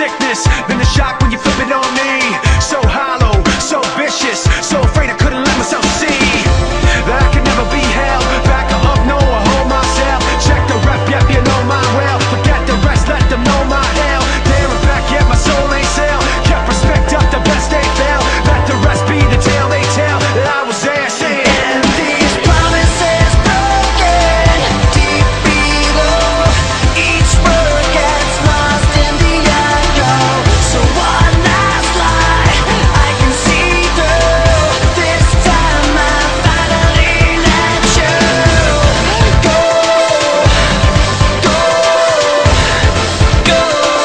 sickness than the shock when you flip it on me. So hollow, so vicious, so afraid I couldn't let myself see that I could never be held back or up, no, I hold myself. Check the rep, yep, you know my well. Forget the rest, let them know my hell. There and back, yet my soul ain't sell. Kept respect up, the best they fail. Let the rest be the tale they tell that I was there saying, and these promises broken deep below. Each word gets lost in the echo. So one last lie I can see through. This time I finally let you go, go, go.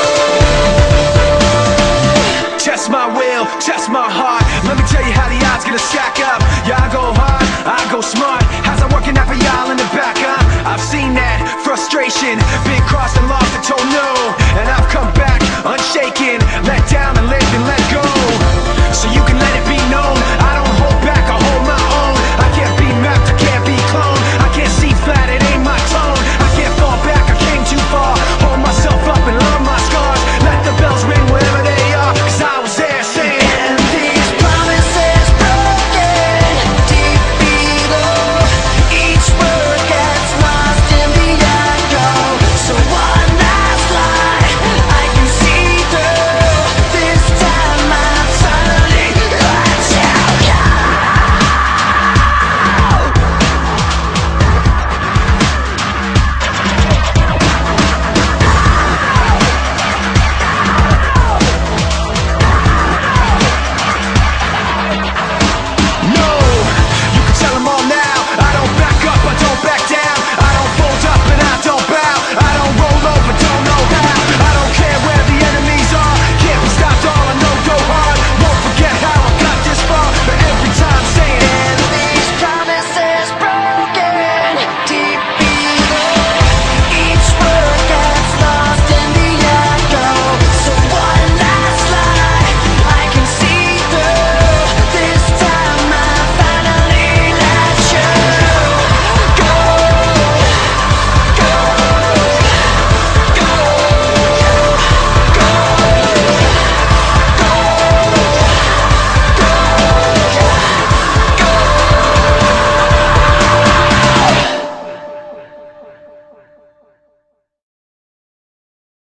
Test my will, test my heart. Let me tell you how the odds gonna stack up. Yeah, I go hard, I go smart. How's that working out for y'all in the back, huh? I've seen that frustration, been crossed and lost and told no, and I've come back unshaken, let down and lived and let